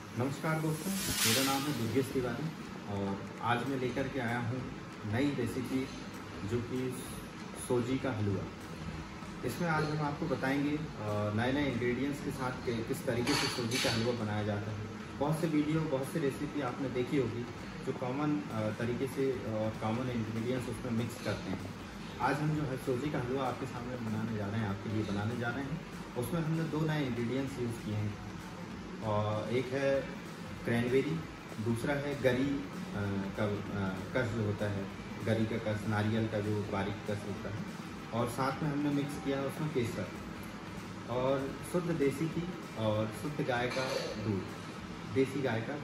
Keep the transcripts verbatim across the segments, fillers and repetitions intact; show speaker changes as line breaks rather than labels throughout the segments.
नमस्कार दोस्तों, मेरा नाम है दुर्गेश तिवारी और आज मैं लेकर के आया हूँ नई रेसिपी जो कि सोजी का हलवा। इसमें आज हम आपको बताएंगे नए नए इंग्रेडिएंट्स के साथ कि किस तरीके से सोजी का हलवा बनाया जाता है। बहुत से वीडियो, बहुत से रेसिपी आपने देखी होगी जो कॉमन तरीके से और कॉमन इंग्रेडिएंट्स उसमें मिक्स करते हैं। आज हम जो है सोजी का हलवा आपके सामने बनाने जा रहे हैं, आपके लिए बनाने जा रहे हैं। उसमें हमने दो नए इंग्रेडिएंट्स यूज़ किए हैं और एक है क्रैनबेरी, दूसरा है गरी का कस जो होता है, गरी का कस, नारियल का जो बारीक कस होता है, और साथ में हमने मिक्स किया उसमें केसर और शुद्ध देसी घी और शुद्ध गाय का दूध, देसी गाय का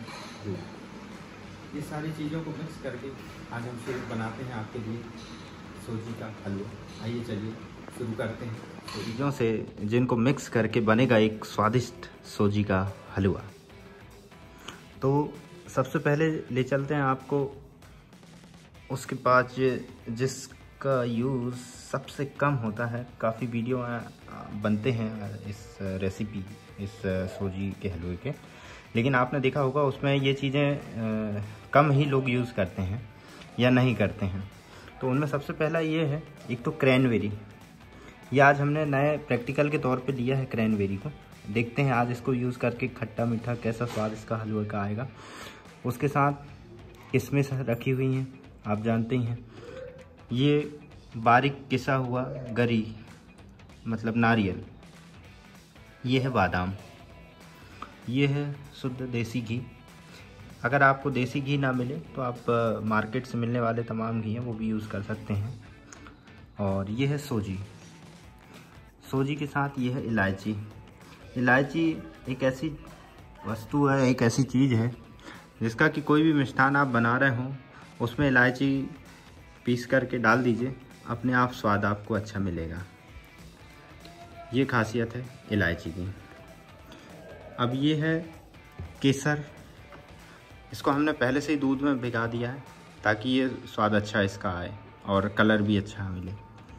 दूध। ये सारी चीज़ों को मिक्स करके आज हम शुरू बनाते हैं आपके लिए सोजी का हलवा। आइए चलिए शुरू करते हैं चीज़ों से जिनको मिक्स करके बनेगा एक स्वादिष्ट सोजी का हलवा। तो सबसे पहले ले चलते हैं आपको उसके पास जिसका यूज़ सबसे कम होता है। काफ़ी वीडियो बनते हैं इस रेसिपी, इस सोजी के हलवे के, लेकिन आपने देखा होगा उसमें ये चीज़ें कम ही लोग यूज़ करते हैं या नहीं करते हैं। तो उनमें सबसे पहला ये है, एक तो क्रैनबेरी। ये आज हमने नए प्रैक्टिकल के तौर पे लिया है क्रैनबेरी को। देखते हैं आज इसको यूज़ करके खट्टा मीठा कैसा स्वाद इसका हलवे का आएगा। उसके साथ किशमिश रखी हुई हैं, आप जानते ही हैं। ये बारीक किसा हुआ गरी मतलब नारियल, ये है बादाम, ये है शुद्ध देसी घी। अगर आपको देसी घी ना मिले तो आप मार्केट से मिलने वाले तमाम घी हैं वो भी यूज़ कर सकते हैं। और ये है सोजी। सोजी के साथ ये है इलायची। इलायची एक ऐसी वस्तु है, एक ऐसी चीज़ है जिसका कि कोई भी मिष्ठान आप बना रहे हों उसमें इलायची पीस करके डाल दीजिए, अपने आप स्वाद आपको अच्छा मिलेगा। ये खासियत है इलायची की। अब ये है केसर। इसको हमने पहले से ही दूध में भिगा दिया है ताकि ये स्वाद अच्छा इसका आए और कलर भी अच्छा मिले।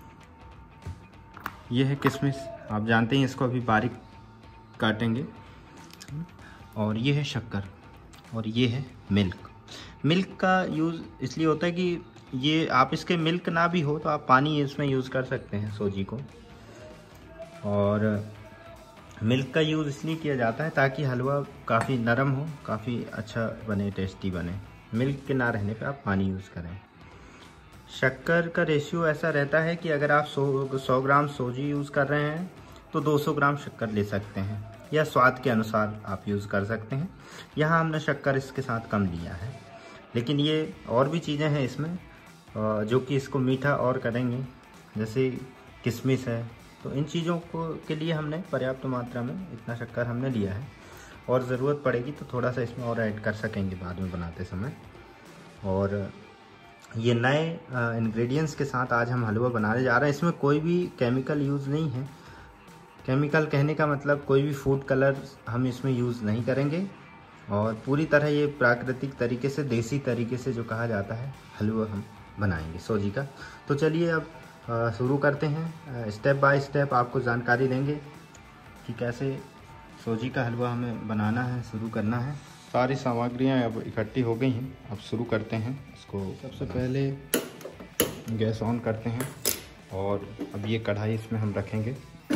ये है किशमिश, आप जानते हैं इसको अभी बारीक काटेंगे। और ये है शक्कर और ये है मिल्क। मिल्क का यूज़ इसलिए होता है कि ये आप इसके मिल्क ना भी हो तो आप पानी इसमें यूज़ कर सकते हैं सोजी को। और मिल्क का यूज़ इसलिए किया जाता है ताकि हलवा काफ़ी नरम हो, काफ़ी अच्छा बने, टेस्टी बने। मिल्क के ना रहने पे आप पानी यूज़ करें। शक्कर का रेशियो ऐसा रहता है कि अगर आप सौ सौ ग्राम सोजी यूज़ कर रहे हैं तो दो सौ ग्राम शक्कर ले सकते हैं, या स्वाद के अनुसार आप यूज़ कर सकते हैं। यहाँ हमने शक्कर इसके साथ कम लिया है, लेकिन ये और भी चीज़ें हैं इसमें जो कि इसको मीठा और करेंगे, जैसे किशमिश है। तो इन चीज़ों को के लिए हमने पर्याप्त मात्रा में इतना शक्कर हमने लिया है, और ज़रूरत पड़ेगी तो थोड़ा सा इसमें और ऐड कर सकेंगे बाद में बनाते समय। और ये नए इंग्रेडिएंट्स के साथ आज हम हलवा बनाने जा रहे हैं। इसमें कोई भी केमिकल यूज़ नहीं है। केमिकल कहने का मतलब कोई भी फूड कलर हम इसमें यूज़ नहीं करेंगे, और पूरी तरह ये प्राकृतिक तरीके से, देसी तरीके से जो कहा जाता है, हलवा हम बनाएंगे सोजी का। तो चलिए अब शुरू करते हैं। स्टेप बाय स्टेप आपको जानकारी देंगे कि कैसे सोजी का हलवा हमें बनाना है, शुरू करना है। सारी सामग्रियां अब इकट्ठी हो गई हैं, अब शुरू करते हैं इसको। सबसे पहले गैस ऑन करते हैं और अब ये कढ़ाई इसमें हम रखेंगे।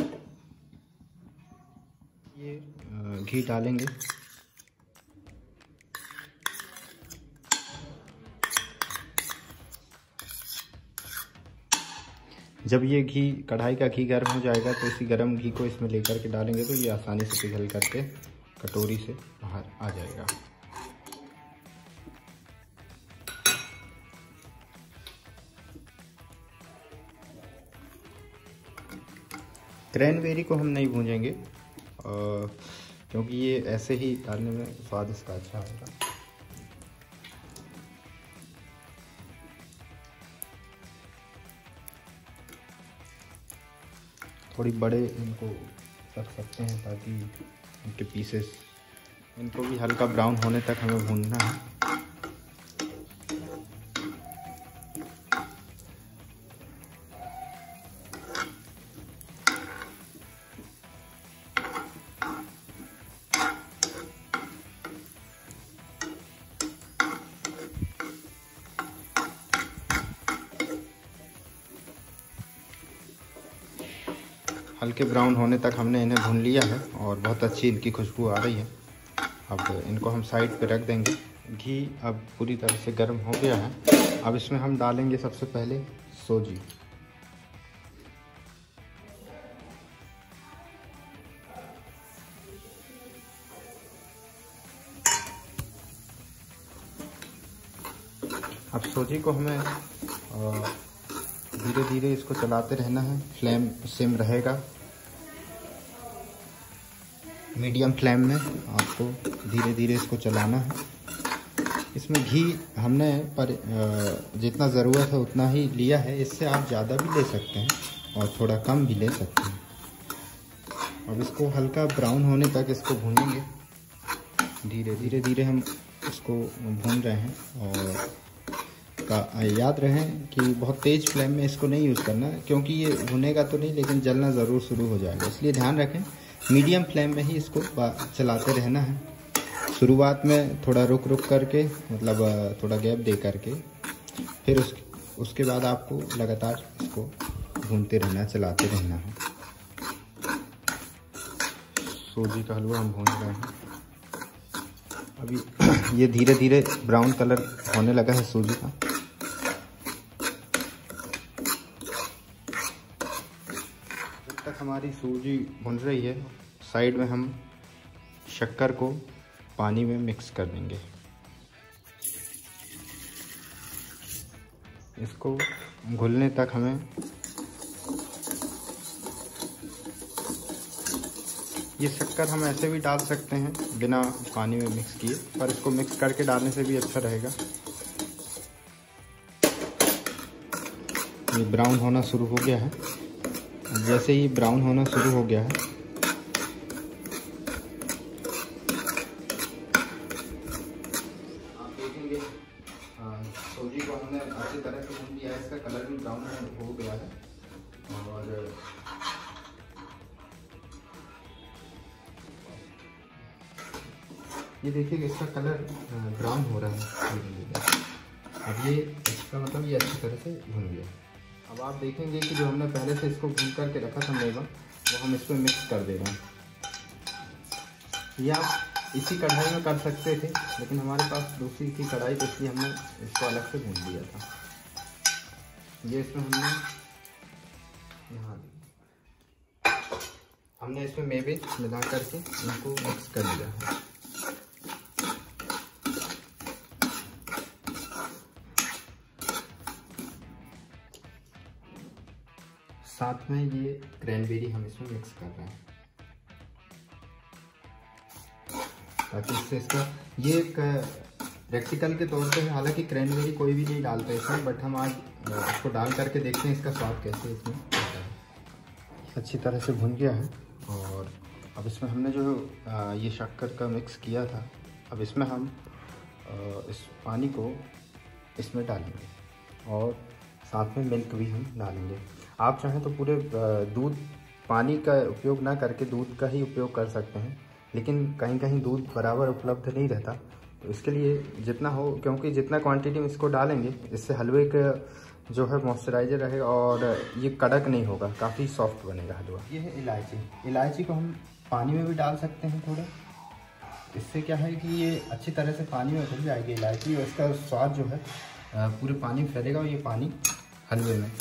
ये घी डालेंगे। जब ये घी, कढ़ाई का घी गर्म हो जाएगा तो इसी गर्म घी को इसमें लेकर के डालेंगे तो ये आसानी से पिघल करके कटोरी से बाहर आ जाएगा। क्रैनबेरी को हम नहीं भूंजेंगे क्योंकि ये ऐसे ही डालने में स्वाद इसका अच्छा होगा। थोड़ी बड़े इनको रख सकते हैं ताकि इनके पीसेस, इनको भी हल्का ब्राउन होने तक हमें भूनना है। हल्के ब्राउन होने तक हमने इन्हें भून लिया है और बहुत अच्छी इनकी खुशबू आ रही है। अब इनको हम साइड पे रख देंगे। घी अब पूरी तरह से गर्म हो गया है। अब इसमें हम डालेंगे सबसे पहले सोजी। अब सोजी को हमें धीरे धीरे इसको चलाते रहना है। फ्लेम सिम रहेगा, मीडियम फ्लेम में आपको धीरे धीरे इसको चलाना है। इसमें घी हमने पर जितना ज़रूरत है उतना ही लिया है। इससे आप ज़्यादा भी ले सकते हैं और थोड़ा कम भी ले सकते हैं। अब इसको हल्का ब्राउन होने तक इसको भूनेंगे। धीरे धीरे धीरे हम इसको भून रहे हैं। और का याद रहे कि बहुत तेज़ फ्लेम में इसको नहीं यूज़ करना, क्योंकि ये भुनेगा तो नहीं लेकिन जलना ज़रूर शुरू हो जाएगा। इसलिए ध्यान रखें मीडियम फ्लेम में ही इसको चलाते रहना है। शुरुआत में थोड़ा रुक रुक करके, मतलब थोड़ा गैप दे करके, फिर उस उसके बाद आपको लगातार इसको भूनते रहना, चलाते रहना है। सूजी का हलवा हम भून रहे हैं। अभी ये धीरे धीरे ब्राउन कलर होने लगा है सूजी का। जब तक हमारी सूजी भुन रही है, साइड में हम शक्कर को पानी में मिक्स कर देंगे। इसको घुलने तक हमें ये शक्कर हम ऐसे भी डाल सकते हैं बिना पानी में मिक्स किए, पर इसको मिक्स करके डालने से भी अच्छा रहेगा। ये ब्राउन होना शुरू हो गया है। जैसे ही ब्राउन होना शुरू हो गया है, आप देखेंगे सूजी को हमने अच्छी तरह से भून लिया है। इसका कलर भी ब्राउन हो गया है। और ये देखिए इसका कलर ब्राउन हो रहा है। अब ये इसका मतलब ये अच्छी तरह से भून गया। अब आप देखेंगे कि जो हमने पहले से इसको भून करके रखा था मेवा, वो हम इसमें मिक्स कर दे रहे हैं। ये आप इसी कढ़ाई में कर सकते थे, लेकिन हमारे पास दूसरी थी कढ़ाई, तो इसलिए हमने इसको अलग से भून लिया था। ये इसमें हमने यहाँ हमने इसमें मेवे मिला करके इनको मिक्स कर दिया है। साथ में ये क्रैनबेरी हम इसमें मिक्स कर रहे हैं, ताकि इससे इसका ये एक प्रैक्टिकल के तौर पे, हालांकि क्रैनबेरी कोई भी नहीं डालता इसमें, बट हम आज इसको डाल करके देखते हैं इसका स्वाद कैसे इसमें आता है। अच्छी तरह से भुन गया है। और अब इसमें हमने जो ये शक्कर का मिक्स किया था, अब इसमें हम इस पानी को इसमें डालेंगे और साथ में मिल्क भी हम डालेंगे। आप चाहें तो पूरे दूध पानी का उपयोग ना करके दूध का ही उपयोग कर सकते हैं, लेकिन कहीं कहीं दूध बराबर उपलब्ध नहीं रहता, तो इसके लिए जितना हो, क्योंकि जितना क्वांटिटी में इसको डालेंगे इससे हलवे का जो है मॉइस्चराइजर रहेगा और ये कड़क नहीं होगा, काफ़ी सॉफ्ट बनेगा हलवा। ये है इलायची। इलायची को हम पानी में भी डाल सकते हैं थोड़ा। इससे क्या है कि ये अच्छी तरह से पानी में घुल जाएगी इलायची, और इसका स्वाद जो है पूरे पानी में फैलेगा और ये पानी हलवे में।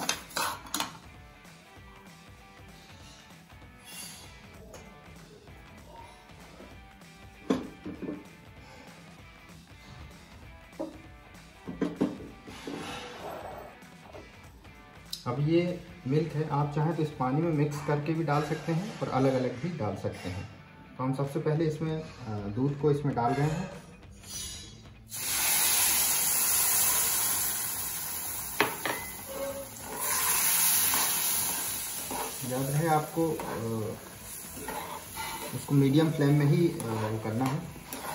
अब ये मिल्क है, आप चाहें तो इस पानी में मिक्स करके भी डाल सकते हैं और अलग अलग भी डाल सकते हैं। तो हम सबसे पहले इसमें दूध को इसमें डाल रहे हैं। याद रहे आपको इसको मीडियम फ्लेम में ही करना है।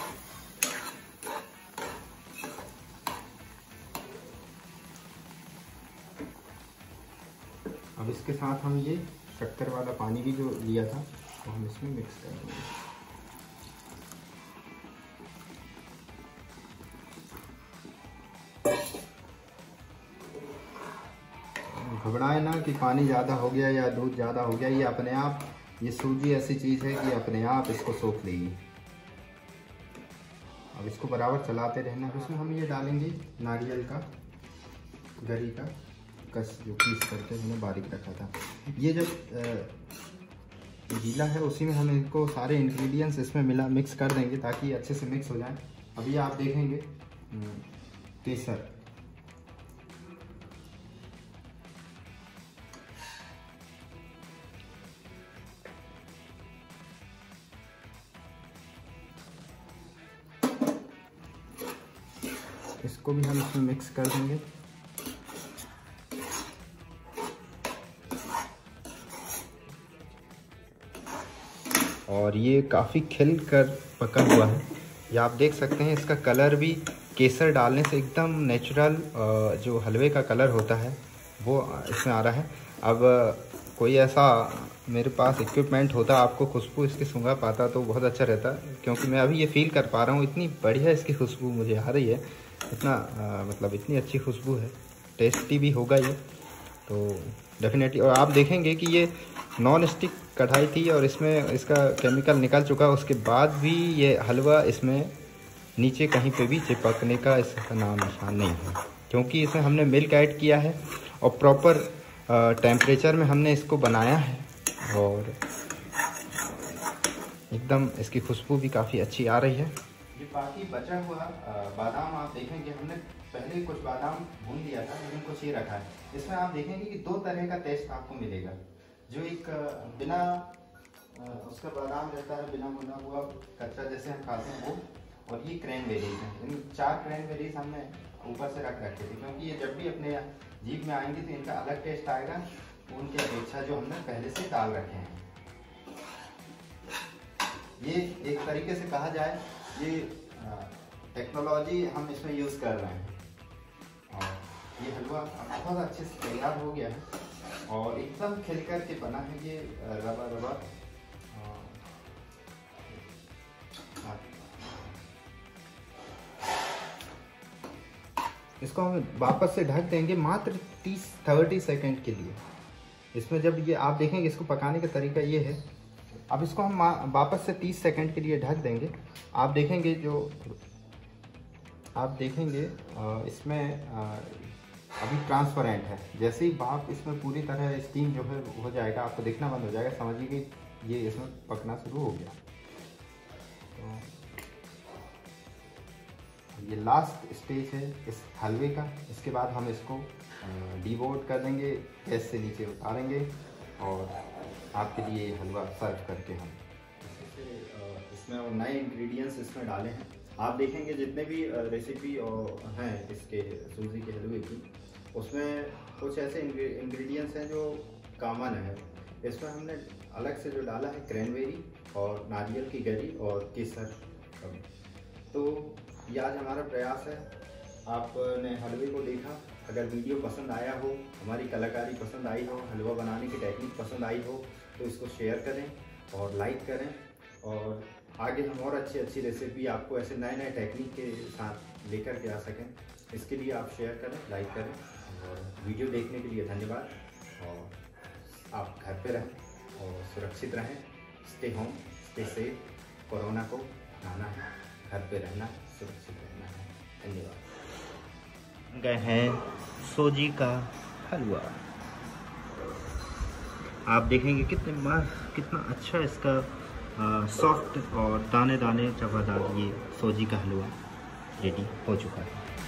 अब इसके साथ हम ये शक्कर वाला पानी भी जो लिया था वो हम इसमें मिक्स कर देंगे। घबराए ना कि पानी ज़्यादा हो गया या दूध ज़्यादा हो गया, ये अपने आप, ये सूजी ऐसी चीज़ है कि अपने आप इसको सोख लेगी। अब इसको बराबर चलाते रहना। उसमें हम ये डालेंगे नारियल का गरी का कस, जो पीस करके हमने बारीक रखा था। ये जब गीला है उसी में हम इनको सारे इंग्रेडिएंट्स इसमें मिला मिक्स कर देंगे ताकि अच्छे से मिक्स हो जाए। अभी आप देखेंगे केसर, इसको भी हम इसमें मिक्स कर देंगे। और ये काफ़ी खिल कर पका हुआ है, ये आप देख सकते हैं। इसका कलर भी केसर डालने से एकदम नेचुरल जो हलवे का कलर होता है वो इसमें आ रहा है। अब कोई ऐसा मेरे पास इक्विपमेंट होता, आपको खुशबू इसकी सूंघा पाता तो बहुत अच्छा रहता, क्योंकि मैं अभी ये फील कर पा रहा हूँ। इतनी बढ़िया इसकी खुशबू मुझे आ रही है, इतना आ, मतलब इतनी अच्छी खुशबू है। टेस्टी भी होगा ये तो डेफिनेटली। और आप देखेंगे कि ये नॉन स्टिक कढ़ाई थी और इसमें इसका केमिकल निकल चुका, उसके बाद भी ये हलवा इसमें नीचे कहीं पे भी चिपकने का इसका नाम निशान नहीं है, क्योंकि इसमें हमने मिल्क ऐड किया है और प्रॉपर टेम्परेचर में हमने इसको बनाया है। और एकदम इसकी खुशबू भी काफ़ी अच्छी आ रही है। ये बाकी बचा हुआ बादाम आप देखेंगे, हमने पहले कुछ बादाम भून दिया था लेकिन कुछ ये रखा है। इसमें आप देखेंगे कि दो तरह का टेस्ट आपको मिलेगा। जो एक बिना उसका बादाम रहता है, बिना भुना हुआ कच्चा जैसे हम खाते हैं वो, और ये क्रैनबेरीज हैं। इन चार क्रैनबेरीज हमने ऊपर से रख रखे थे, क्योंकि ये जब भी अपने जीभ में आएंगे तो इनका अलग टेस्ट आएगा उनकी अपेक्षा जो हमने पहले से डाल रखे हैं। ये एक तरीके से कहा जाए ये टेक्नोलॉजी हम इसमें यूज़ कर रहे हैं। और ये हलवा बहुत अच्छे से तैयार हो गया है और एकदम खिल कर के बना है। ये रवा रवा इसको हम वापस से ढक देंगे मात्र तीस तीस सेकंड के लिए। इसमें जब ये आप देखेंगे, इसको पकाने का तरीका ये है। अब इसको हम वापस से तीस सेकंड के लिए ढक देंगे। आप देखेंगे जो आप देखेंगे इसमें अभी ट्रांसपेरेंट है। जैसे ही भाप इसमें पूरी तरह स्टीम जो है हो जाएगा, आपको दिखना बंद हो जाएगा, समझिए कि ये इसमें पकना शुरू हो गया। तो ये लास्ट स्टेज है इस हलवे का। इसके बाद हम इसको डिवोट कर देंगे, गैस से नीचे उतारेंगे और आपके लिए हलवा सर्व करके हम इसमें और नए इंग्रेडिएंट्स इसमें डाले हैं। आप देखेंगे जितने भी रेसिपी और हैं इसके सूजी के हलवे की, उसमें कुछ ऐसे इंग्रेडिएंट्स हैं जो कॉमन है। इसमें हमने अलग से जो डाला है क्रैनबेरी और नारियल की गरी और केसर। तो ये आज हमारा प्रयास है। आपने हलवे को देखा, अगर वीडियो पसंद आया हो, हमारी कलाकारी पसंद आई हो, हलवा बनाने की टेक्निक पसंद आई हो, तो इसको शेयर करें और लाइक करें। और आगे हम और अच्छी अच्छी रेसिपी आपको ऐसे नए नए टेक्निक के साथ लेकर के आ सकें, इसके लिए आप शेयर करें, लाइक करें। और वीडियो देखने के लिए धन्यवाद। और आप घर पे रहें और सुरक्षित रहें। Stay home, stay safe. Corona को हटाना है, घर पे रहना, सुरक्षित रहना है। धन्यवाद।
गए हैं सूजी का हलवा। आप देखेंगे कितने मस्त, कितना अच्छा इसका सॉफ्ट और दाने दाने चबादार ये सूजी का हलवा रेडी हो चुका है।